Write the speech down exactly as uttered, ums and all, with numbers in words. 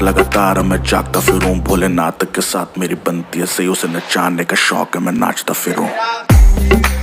रात लगातार मैं जागता फिरूं, भोलेनाथ के साथ मेरी बनती है सही, उसे नचाने का शौक है मैं नाचता फिरूं।